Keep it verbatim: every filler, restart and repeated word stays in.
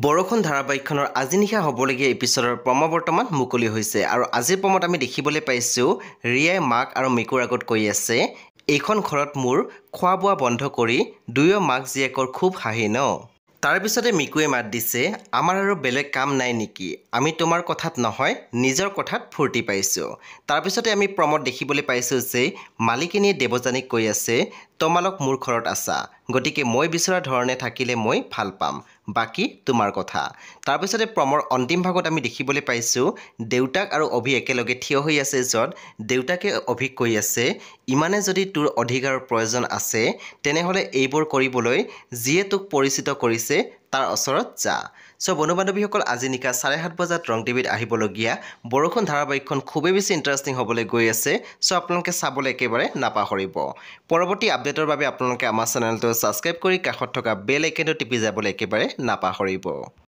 বৰষুণ ধাৰাবাহিকখনৰ আজি নিশা হ'বলগীয়া এপিছডৰ প্ৰম' বৰ্তমান মুকলি হৈছে আৰু আজিৰ প্ৰমত আমি দেখিবলৈ পাইছোঁ ৰিয়াই মাক আৰু মিকুৰ আগত কৈ আছে এইখন ঘৰত মোৰ খোৱা বোৱা বন্ধ কৰি দুয়ো মাক জীয়েকৰ খুব হাঁহি ন। তাৰপিছতে মিকুৱে মাত দিছে আমাৰ আৰু বেলেগ কাম নাই নেকি, আমি তোমাৰ কথাত নহয় নিজৰ কথাত ফূৰ্তি পাইছোঁ। তাৰপিছতে আমি প্ৰমত দেখিবলৈ পাইছোঁ যে মালিকিনীয়ে দেৱযানীক কৈ আছে তোমালোক মোৰ ঘৰত আছা, গতিকে মই বিচৰা ধৰণে থাকিলে মই ভাল পাম, বাকী তোমাৰ কথা। তাৰপিছতে প্ৰমৰ অন্তিম ভাগত আমি দেখিবলৈ পাইছোঁ দেউতাক আৰু অভি একেলগে থিয় হৈ আছে, য'ত দেউতাকে অভিক কৈ আছে ইমানে যদি তোৰ অধিকাৰৰ প্ৰয়োজন আছে তেনেহ'লে এইবোৰ কৰিবলৈ যিয়ে তোক পৰিচিত কৰিছে তাৰ ওচৰত যা। চ' বন্ধু বান্ধৱীসকল আজি নিশা চাৰে সাত বজাত ৰং টিভিত আহিবলগীয়া বৰষুণ ধাৰাবাহিকখন খুবেই বেছি ইণ্টাৰেষ্টিং হ'বলৈ গৈ আছে। চ' আপোনালোকে চাবলৈ একেবাৰে নাপাহৰিব। পৰৱৰ্তী আপডেটৰ বাবে আপোনালোকে আমাৰ চেনেলটো ছাবস্ক্ৰাইব কৰি কাষত থকা বেল আইকনটো টিপি যাবলৈ একেবাৰে নাপাহৰিব।